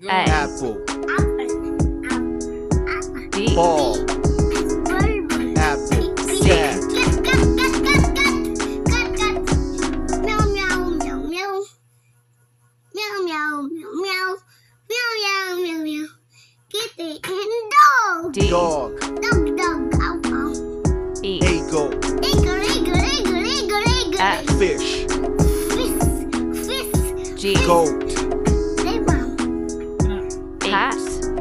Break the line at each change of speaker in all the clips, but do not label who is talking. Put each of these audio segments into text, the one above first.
A.
Apple.
B.
Ball. Apple.
C.
Cat.
D.
Dog.
E.
Eagle.
F.
Fish.
G.
Goat.
Hat.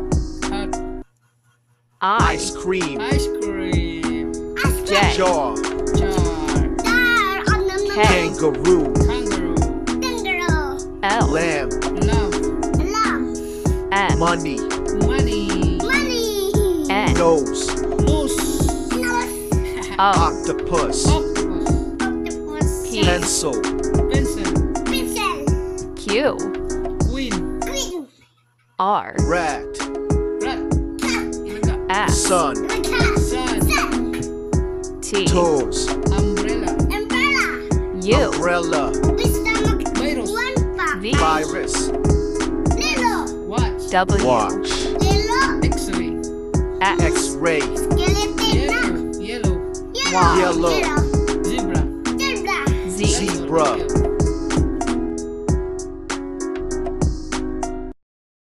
I.
Ice cream.
Ice cream.
J.
Jar.
Jar.
K.
Kangaroo.
Kangaroo.
L.
Lamb.
Lamb.
M.
Money.
Money.
N.
Nose.
Moose.
O.
Octopus.
Octopus.
P.
Pencil.
Pencil.
Q.
Queen.
R.
Rat.
Rat.
S.
Sun.
Sun.
T.
Toes.
Umbrella.
U.
Umbrella.
Virus.
V.
Virus.
Watch.
W.
Watch.
X-ray.
X.
X-ray.
Yellow. Yellow.
Y.
Yellow.
Zebra.
Z.
Zebra.